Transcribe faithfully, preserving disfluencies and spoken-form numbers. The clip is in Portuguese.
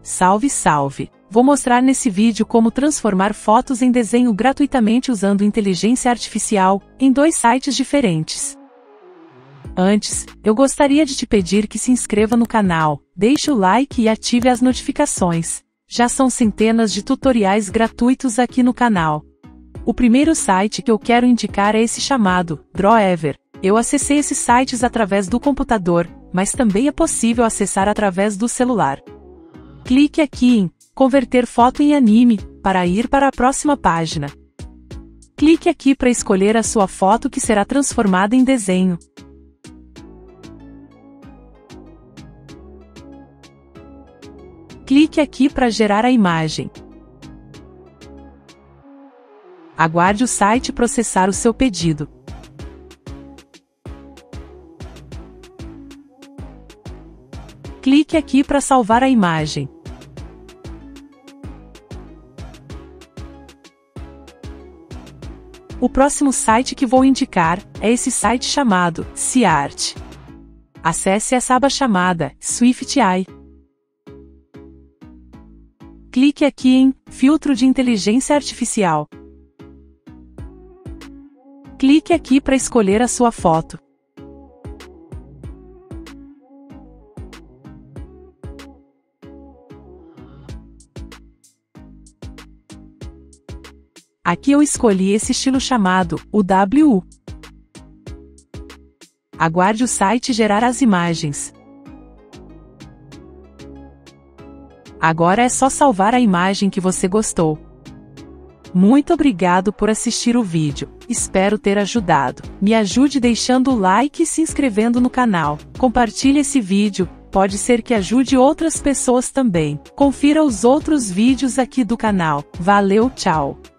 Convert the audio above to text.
Salve, salve! Vou mostrar nesse vídeo como transformar fotos em desenho gratuitamente usando inteligência artificial, em dois sites diferentes. Antes, eu gostaria de te pedir que se inscreva no canal, deixe o like e ative as notificações. Já são centenas de tutoriais gratuitos aqui no canal. O primeiro site que eu quero indicar é esse chamado Drawever. Eu acessei esses sites através do computador, mas também é possível acessar através do celular. Clique aqui em Converter foto em anime, para ir para a próxima página. Clique aqui para escolher a sua foto que será transformada em desenho. Clique aqui para gerar a imagem. Aguarde o site processar o seu pedido. Clique aqui para salvar a imagem. O próximo site que vou indicar é esse site chamado SciArt. Acesse essa aba chamada SwiftAI. Clique aqui em Filtro de inteligência artificial. Clique aqui para escolher a sua foto. Aqui eu escolhi esse estilo chamado U W U. Aguarde o site gerar as imagens. Agora é só salvar a imagem que você gostou. Muito obrigado por assistir o vídeo, espero ter ajudado. Me ajude deixando o like e se inscrevendo no canal. Compartilhe esse vídeo, pode ser que ajude outras pessoas também. Confira os outros vídeos aqui do canal. Valeu, tchau!